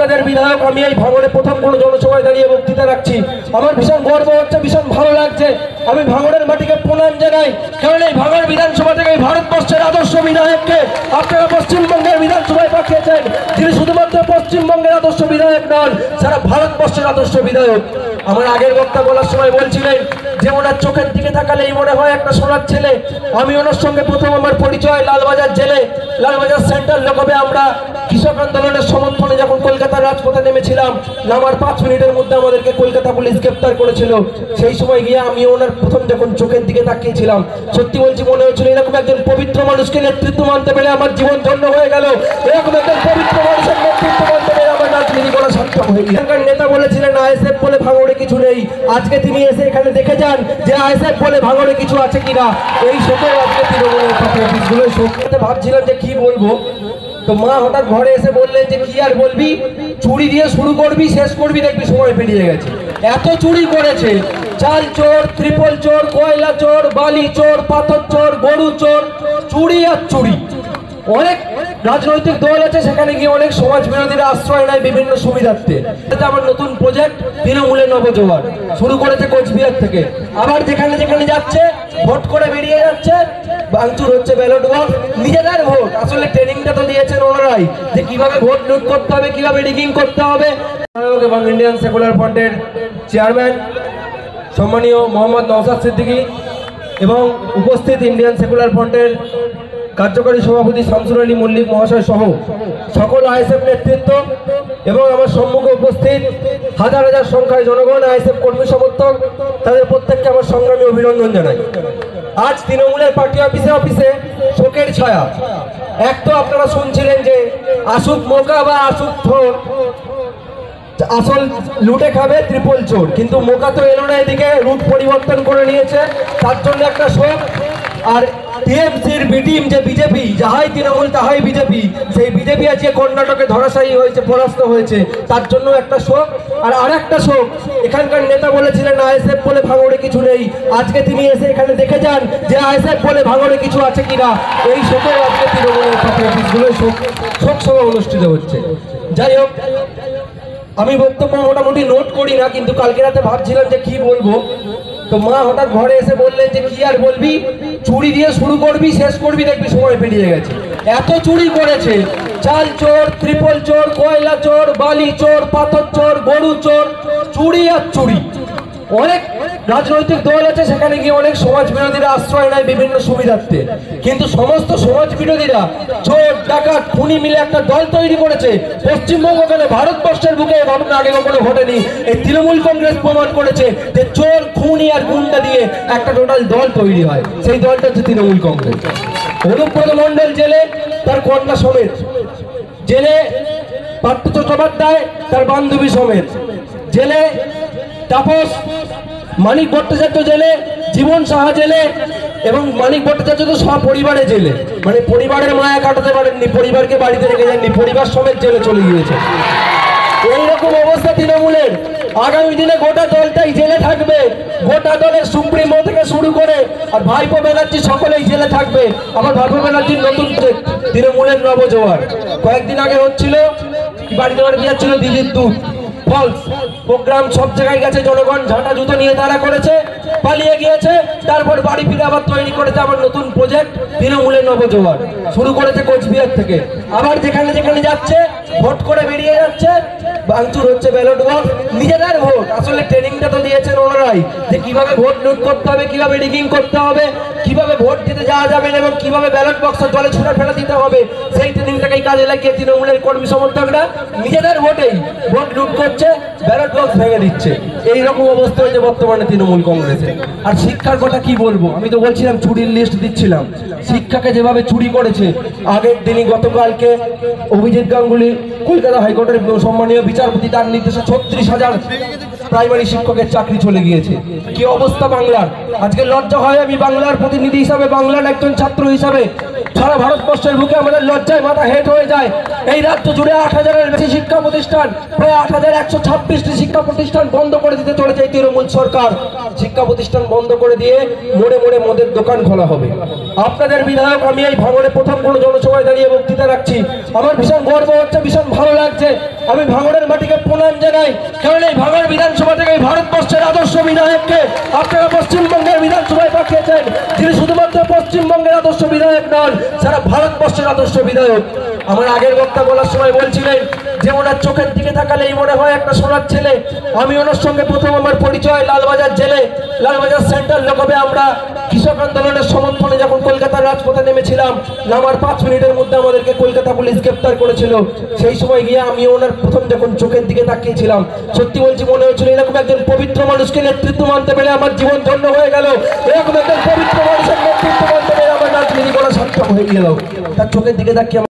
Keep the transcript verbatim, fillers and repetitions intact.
কাজের বিধায়ক। আমি এই ভাঙড়ে প্রথম কোনো জনসভায় দাঁড়িয়ে বক্তৃতা রাখছি। আমার ভীষণ গর্ব হচ্ছে, ভীষণ ভালো লাগছে। আমি ভাঙড়ের মাটিকে প্রণাম জানাই, কারণ এই ভাঙড় বিধানসভা থেকে ভারতবর্ষের আদর্শ বিধায়ককে আপনারা পশ্চিমবঙ্গের বিধানসভায় পাঠিয়েছেন, যিনি শুধুমাত্র পশ্চিমবঙ্গের আদর্শ বিধায়ক নন, সারা ভারতবর্ষের আদর্শ বিধায়ক। আমার আগের বক্তা বলার সময় বলছিলেন যে ওনার চোখের দিকে তাকালেই মনে হয় একটা সোনার ছেলে। আমি ওনার সঙ্গে প্রথম আমার পরিচয় লালবাজার জেলে, লালবাজার সেন্ট্রাল লোকবে আমরা কৃষক আন্দোলনের সমর্থনে যখন কলকাতার রাজপথে নেমেছিলাম, নামার পাঁচ মিনিটের মধ্যে আমাদেরকে কলকাতা পুলিশ গ্রেপ্তার করেছিল। সেই সময় গিয়ে আমি ওনার প্রথম যখন চোখের দিকে তাকিয়েছিলাম, সত্যি বলছি মনে হচ্ছিল এরকম একজন পবিত্র মানুষকে নেতৃত্ব মানতে পেরে আমার জীবন ধন্য হয়ে গেল। এরকম একজন পবিত্র মানুষের নেতৃত্ব মানতে পেরে আমার রাজনীতি করা সার্থক হয়ে গেল। এখানকার নেতা বলেছিলেন আইএসএফ বলে ভাঙড়ে কিছু নেই, আজকে তিনি এসে এখানে দেখে যান যে আইএসএফ বলে ভাঙড়ে কিছু আছে কিনা। এই শোকে আজকে তৃণমূলের পার্টি অফিসগুলো শোকতে ভাবছিলাম যে কি বলবো, তো মা হঠাৎ ঘরে এসে বললেন যে কি আর বলবি, চুরি দিয়ে শুরু করবি শেষ করবি দেখবি সময় পেরিয়ে গেছে। এত চুরি করেছে, চাল চোর, ত্রিপল চোর, কয়লা চোর, বালি চোর, পাথর চোর, গরু চোর, চুরি আর চুরি। অনেক রাজনৈতিক দল আছে, সেখানে গিয়ে অনেক সমাজ বিরোধীরা আশ্রয় নেয় বিভিন্ন সুবিধার্থে। আমার নতুন প্রজেক্ট তৃণমূলের নবজোয়ার শুরু করেছে কোচবিহার থেকে। আবার যেখানে যেখানে যাচ্ছে ভোট করে বেরিয়ে যাচ্ছে, ভাঙচুর হচ্ছে, ব্যালট বক্স, নিজেদের ভোট। আসলে ট্রেনিংটা তো দিয়েছেন ওনারাই যে কিভাবে ভোট লুট করতে হবে, কিভাবে রিগিং করতে হবে। এবং ইন্ডিয়ান সেকুলার ফ্রন্টের চেয়ারম্যান সম্মানীয় মোহাম্মদ নওশাদ সিদ্দিকী এবং উপস্থিত ইন্ডিয়ান সেকুলার ফ্রন্টের কার্যকরী সভাপতি শামসুর আলী মল্লিক মহাশয় সহ সকল আইএসএফ নেতৃত্ব এবং আমার সম্মুখে উপস্থিত হাজার হাজার সংখ্যায় জনগণ, আইএসএফ কর্মী সমর্থক, তাদের প্রত্যেককে আমার সংগ্রামী অভিনন্দন জানাই। আজ তৃণমূলের পার্টি অফিসে অফিসে শোকের ছায়া। এক তো আপনারা শুনছিলেন যে আসুক মোকা বা আসুক থোর, আসল লুটে খাবে ত্রিপল চোর, কিন্তু মোকা তো এলো না, এদিকে রূপ পরিবর্তন করে নিয়েছে, তার জন্য একটা শোক। আর টিএমসির বি টিম যে বিজেপি, যাহাই তৃণমূল তাহাই বিজেপি, সেই বিজেপি আজকে কর্ণাটকে ধরাশায়ী হয়েছে, পরাস্ত হয়েছে, তার জন্য একটা শোক। আর আরেকটা শোক, এখানকার নেতা বলেছিলেন আইএসএফ বলে ভাঙড়ে কিছু নেই, আজকে তিনি এসে এখানে দেখে যান যে আইএসএফ বলে ভাঙড়ে কিছু আছে কিনা। এই শোকে আজকে তৃণমূলের পার্টি অফিসগুলোয় শোক শোক সভা অনুষ্ঠিত হচ্ছে। যাই হোক, আমি বক্তব্য মোটামুটি নোট করি না, কিন্তু কালকে রাতে ভাবছিলাম যে কি বলবো, তো মা হঠাৎ ঘরে এসে বললেন যে কি আর বলবি, চুরি দিয়ে শুরু করবি শেষ করবি দেখবি সময় পেরিয়ে গেছে। এত চুরি করেছে, চাল চোর, ত্রিপল চোর, কয়লা চোর, বালি চোর, পাথর চোর, গরু চোর, চুরি আর চুরি। অনেক রাজনৈতিক দল আছে, সেখানে গিয়ে অনেক সমাজ বিরোধীরা আশ্রয় নেয় বিভিন্ন সুবিধার্থে, কিন্তু সমস্ত সমাজ বিরোধীরা চোর, ডাকাত, খুনি মিলে একটা দল তৈরি করেছে। পশ্চিমবঙ্গ কেন ভারতবর্ষের বুকে ঘটনা আগে কখনো ঘটেনি। এই তৃণমূল কংগ্রেস প্রমাণ করেছে যে চোর, খুনি আর গুন্ডা দিয়ে একটা টোটাল দল তৈরি হয়, সেই দলটা হচ্ছে তৃণমূল কংগ্রেস। অনুব্রত মণ্ডল জেলে, তার কন্যা সমেত জেলে, পার্থ চট্টোপাধ্যায় তার বান্ধবী সমেত জেলে, তাপস, মানিক ভট্টাচার্য জেলে, জীবন সাহা জেলে, এবং মানিক ভট্টাচার্য তো সব পরিবারে জেলে, মানে পরিবারের মায়া কাটাতে পারেননি, পরিবারকে বাড়িতে রেখে যাননি, পরিবার সমেত জেলে চলে গিয়েছে। এইরকম অবস্থা তৃণমূলের। আগামী দিনে গোটা দলটাই জেলে থাকবে, গোটা দলের সুপ্রিমো থেকে শুরু করে আর ভাইপো ব্যানার্জি সকলেই জেলে থাকবে। আবার ভাইপো ব্যানার্জির নতুন তৃণমূলের নবজোয়ার কয়েকদিন আগে হচ্ছিল, বাড়িতে বাড়িতে যাচ্ছিল দিদির দুধ ফলস প্রোগ্রাম, সব জায়গায় গেছে, জনগণ ঝাঁটা জুতো নিয়ে তারা করেছে, পালিয়ে গিয়েছে, তারপর বাড়ি ফিরে আবার তৈরি করেছে আমার নতুন প্রজেক্ট তৃণমূলের নবজোয়ার শুরু করেছে কোচবিহার থেকে। আবার যেখানে যেখানে যাচ্ছে ভোট করে বেরিয়ে যাচ্ছে, ভাঙচুর হচ্ছে, ব্যালট বক্স, নিজেদের ভোট। আসলে ট্রেনিংটা তো দিয়েছেন ওনারাই যে কিভাবে ভোট লুট করতে হবে, কিভাবে রিগিং করতে হবে, কিভাবে ভোট দিতে যাওয়া যাবে এবং কিভাবে ব্যালট বক্স জলে ছুঁড়ে ফেলে দিতে হবে। সেই ট্রেনিংটাকেই কাজে লাগিয়ে তৃণমূলের কর্মী সমর্থকরা নিজেদের ভোটেই ভোট লুট করছে, ব্যালট বক্স ভেঙে দিচ্ছে। এইরকম অবস্থা হয়েছে বর্তমানে তৃণমূল কংগ্রেসে। আর শিক্ষার কথা কি বলবো, আমি তো বলছিলাম চুরির লিস্ট দিচ্ছিলাম, শিক্ষাকে যেভাবে চুরি করেছে। আগের দিনই গতকালকে অভিজিৎ গাঙ্গুলি কলকাতা হাইকোর্টের সম্মানীয় বিচারপতি, তার নির্দেশে ছত্রিশ হাজার প্রাইমারি শিক্ষকের চাকরি চলে গিয়েছে। কি অবস্থা বাংলার, আজকে লজ্জা হয় আমি বাংলার প্রতিনিধি হিসাবে, বাংলার একজন ছাত্র হিসাবে সারা ভারতবর্ষের বুকে আমাদের লজ্জায় মাথা হেঁট হয়ে যায়। এই রাজ্য জুড়ে আট হাজারের বেশি শিক্ষা প্রতিষ্ঠান, প্রায় আট হাজার একশো ছাব্বিশটি শিক্ষা প্রতিষ্ঠান বন্ধ করে দিতে চলেছে এই তৃণমূল সরকার। শিক্ষা প্রতিষ্ঠান বন্ধ করে দিয়ে মোড়ে মোড়ে মদের দোকান খোলা হবে। আপনাদের বিধায়ক আমি এই ভাঙড়ে প্রথম কোনো জনসভায় দাঁড়িয়ে বক্তৃতা রাখছি। আমার ভীষণ গর্ব হচ্ছে, ভীষণ ভালো লাগছে। আমি ভাঙড়ের মাটিকে প্রণাম জানাই, কারণ এই ভাঙড় বিধানসভা থেকে ভারতবর্ষের আদর্শ বিধায়ককে আপনারা পশ্চিমবঙ্গের বিধানসভায় পাঠিয়েছেন, যিনি শুধুমাত্র পশ্চিমবঙ্গের আদর্শ বিধায়ক নন, সারা ভারতবর্ষের আদর্শ বিধায়ক। আমার আগের বক্তা বলার সময় বলছিলেন যে ওনার চোখের দিকে তাকালেই মনে হয় একটা সোনার ছেলে। আমি ওনার সঙ্গে প্রথম আমার পরিচয় লালবাজার জেলে, লালবাজার সেন্ট্রাল লোকবে আমরা কৃষক আন্দোলনের সমর্থনে যখন কলকাতার রাজপথে নেমেছিলাম, নামার পাঁচ মিনিটের মধ্যে আমাদেরকে কলকাতা পুলিশ গ্রেপ্তার করেছিল। সেই সময় গিয়ে আমি ওনার প্রথম যখন চোখের দিকে তাকিয়েছিলাম, সত্যি বলছি মনে হচ্ছিল এরকম একজন পবিত্র মানুষকে নেতৃত্ব মানতে পেরে আমার জীবন ধন্য হয়ে গেল। এরকম একজন পবিত্র মানুষের নেতৃত্ব মানতে পেরে আমার রাজনীতি করা সার্থক হয়ে গেল। তার চোখের দিকে তাকিয়ে